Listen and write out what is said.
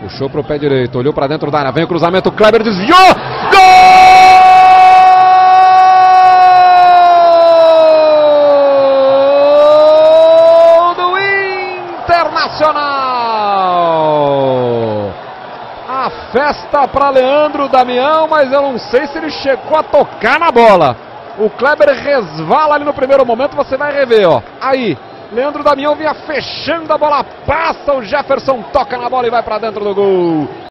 Puxou pro pé direito, olhou pra dentro da área, vem o cruzamento, o Kleber desviou! Gol do Internacional! A festa para Leandro Damião, mas eu não sei se ele chegou a tocar na bola. O Kleber resvala ali no primeiro momento, você vai rever, ó. Aí, Leandro Damião vinha fechando, a bola passa, o Jefferson toca na bola e vai para dentro do gol.